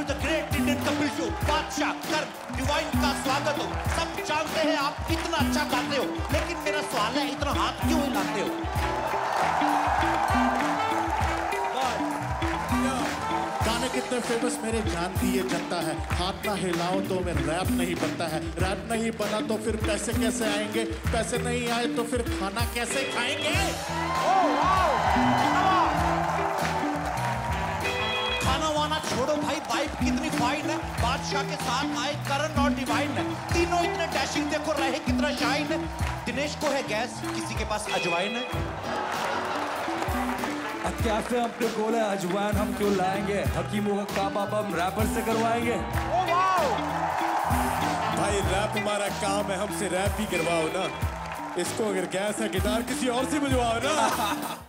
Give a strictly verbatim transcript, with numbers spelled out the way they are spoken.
The great Indian Kapil show Badshah कर divine का स्वागत हो। सब जानते हैं आप कितना अच्छा गाते हो, लेकिन मेरा सवाल है इतना हाथ क्यों हिलाते हो? गाने कितने फेमस मेरे जानती ये जनता है, हाथ ना हिलाओ तो मैं रैप नहीं बनता है, रैप नहीं बना तो फिर पैसे कैसे आएंगे, पैसे नहीं आए तो फिर खाना कैसे खाएंगे? खाना वाना छोड़ो भाई, वाइफ कितनी फाइन है, बादशाह के साथ आए करण और डिवाइन है, तीनों इतने डैशिंग, देखो रहे कितना शाइन है। दिनेश को है गैस, किसी के पास अजवाइन है। कैफे अपने गोले अजवाइन हम क्यों लाएंगे, हकीमों का काम आप हम रैपर से करवाएंगे। भाई रैप हमारा काम है, हमसे रैप ही करवाओ ना, इसको अगर गैस है गिटार किसी और से बजवाओ ना।